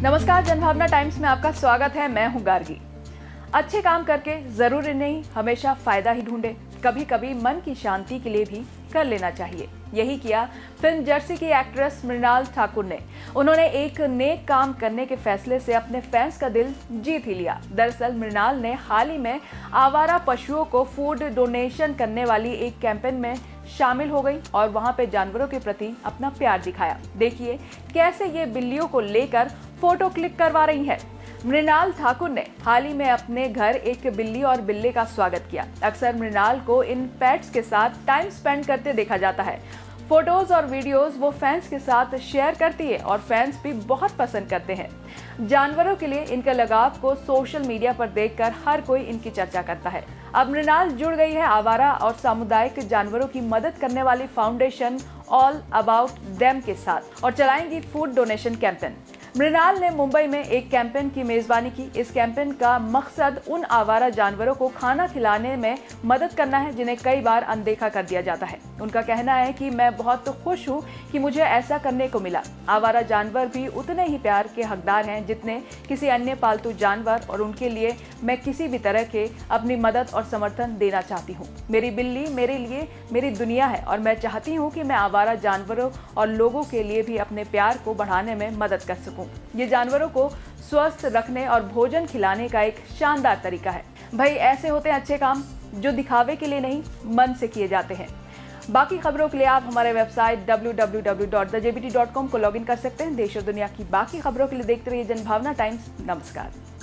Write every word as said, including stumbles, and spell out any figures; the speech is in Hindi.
नमस्कार, जनभावना टाइम्स में आपका स्वागत है। मैं हूं गार्गी। अच्छे काम करके जरूरी नहीं हमेशा फायदा ही ढूंढे, कभी कभी मन की शांति के लिए भी कर लेना चाहिए। यही किया फिल्म जर्सी की एक्ट्रेस मृणाल ठाकुर ने। उन्होंने एक नेक काम करने के फैसले से अपने फैंस का दिल जीत ही लिया। दरअसल मृणाल ने हाल ही में आवारा पशुओं को फूड डोनेशन करने वाली एक कैंपेन में शामिल हो गई और वहां पे जानवरों के प्रति अपना प्यार दिखाया। देखिए कैसे ये बिल्लियों को लेकर फोटो क्लिक करवा रही है। मृणाल ठाकुर ने हाल ही में अपने घर एक बिल्ली और बिल्ले का स्वागत किया। अक्सर मृणाल को इन पेट्स के साथ टाइम स्पेंड करते देखा जाता है। फोटोज और वीडियोस वो फैंस के साथ शेयर करती है और फैंस भी बहुत पसंद करते हैं। जानवरों के लिए इनके लगाव को सोशल मीडिया पर देखकर हर कोई इनकी चर्चा करता है। अब मृणाल जुड़ गई है आवारा और सामुदायिक जानवरों की मदद करने वाली फाउंडेशन ऑल अबाउट देम के साथ और चलाएंगी फूड डोनेशन कैंपेन। मृणाल ने मुंबई में एक कैंपेन की मेजबानी की। इस कैंपेन का मकसद उन आवारा जानवरों को खाना खिलाने में मदद करना है जिन्हें कई बार अनदेखा कर दिया जाता है। उनका कहना है कि मैं बहुत खुश हूं कि मुझे ऐसा करने को मिला। आवारा जानवर भी उतने ही प्यार के हकदार हैं जितने किसी अन्य पालतू जानवर और उनके लिए मैं किसी भी तरह के अपनी मदद और समर्थन देना चाहती हूँ। मेरी बिल्ली मेरे लिए मेरी दुनिया है और मैं चाहती हूँ कि मैं आवारा जानवरों और लोगों के लिए भी अपने प्यार को बढ़ाने में मदद कर सकूँ। ये जानवरों को स्वस्थ रखने और भोजन खिलाने का एक शानदार तरीका है। भाई ऐसे होते हैं अच्छे काम जो दिखावे के लिए नहीं मन से किए जाते हैं। बाकी खबरों के लिए आप हमारे website W W W dot the J B T dot com को लॉगिन कर सकते हैं। देश और दुनिया की बाकी खबरों के लिए देखते रहिए जनभावना टाइम्स। नमस्कार।